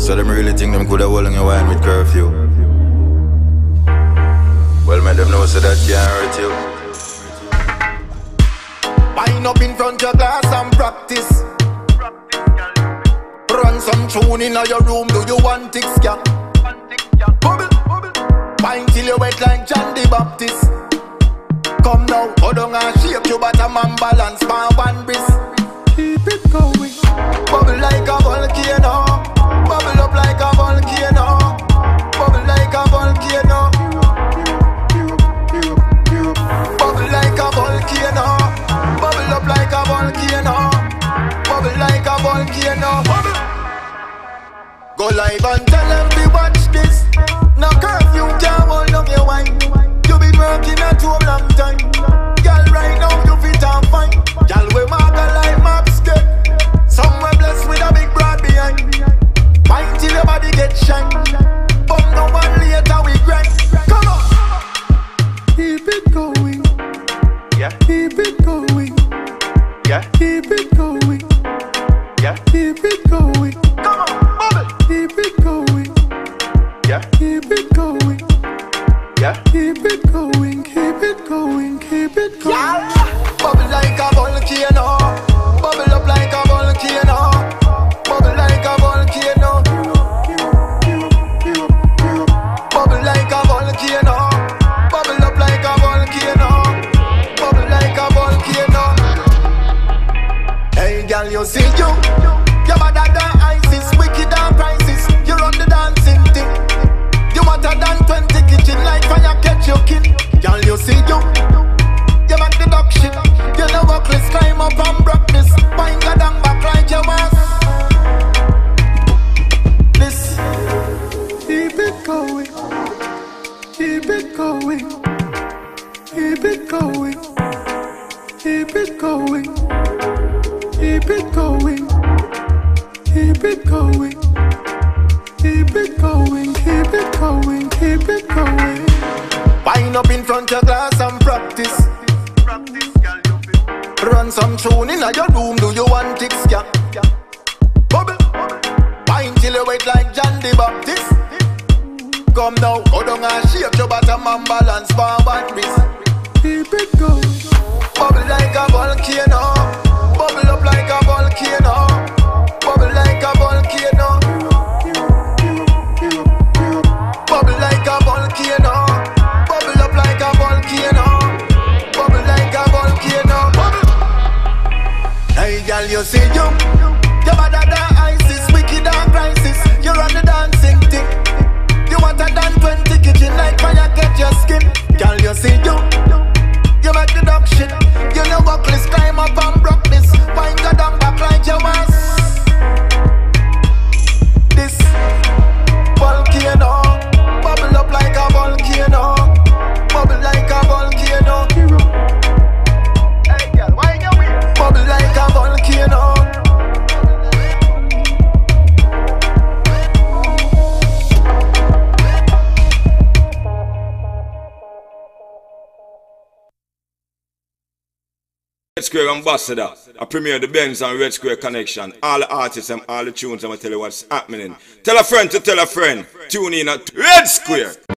So them really think them coulda hold on your wine with curfew. Well, make them know so that can't hurt you. Wind up in front your glass and practice. Run some tune in your room, do you want it, scan? Bubble, bubble. Wine till you wet like John the Baptist. Come now, go down and shake your bottom and balance for one breeze. Keep it going. Bubble like a volcano. Bubble up like a volcano. Bubble like a volcano. Bubble like a volcano. Bubble up like a volcano. Bubble like a volcano. Bubble. Go live and tell them to watch this. No curfew can't hold on your wine. You been working a too long time. Girl, right now you fit and fine. Girl, we mark a line map skirt. Somewhere blessed with a big broad behind. Mind till your body get shine. But no one later we grind. Come on. Keep it going. Yeah. Keep it going. Yeah. Keep it going. Yeah. Keep it going. Come on, bubble. Keep it going. Yeah. Keep it going. Yeah. Keep it going. Keep it going. Keep it going. Yeah. Bubble like a volcano. Bubble up like a volcano. Bubble like a volcano. Bubble like a volcano. Bubble up like a volcano. Bubble like a volcano. Hey girl, you see you. You're better than ISIS, wicked and crisis. You run the dancing thing. You hotter than 20 kitchen like fire catch your kin. Girl, you see you. You make the duck shit. You know buckles climb up and broke this. Wine go down back like your ass. This. Keep it going. Keep it going. Keep it going. Keep it going. Keep it going. Keep it going. Keep it going. Keep it going. Keep it going. Wind up in front your glass and practice. Run some tune in your room, do you want it, scan? Bubble. Wine till you wet like John the Baptist. Come now, go down and shake your bottom and balance for one breeze. Keep it going. Bubble like a volcano. Bubble up like a volcano. Bubble like a volcano. Bubble like a volcano. Bubble up like a volcano. Bubble like a volcano. Bubble. Hey girl, you see you. You're better than ISIS, wicked and crisis. You run the dancing thing. You hotter than 20 kitchen like fire get your skin. Girl, you see you. You make the dog shit. You know buckles climb up and broke this. Wine go down back like your ass. This volcano. Bubble up like a volcano. Bubble like a volcano. Hey girl, why you weird? Bubble like a volcano. Red Square Ambassador, I premiere the Benz and Red Square Connection. All the artists and all the tunes, I'm going to tell you what's happening. Tell a friend to tell a friend. Tune in at Red Square.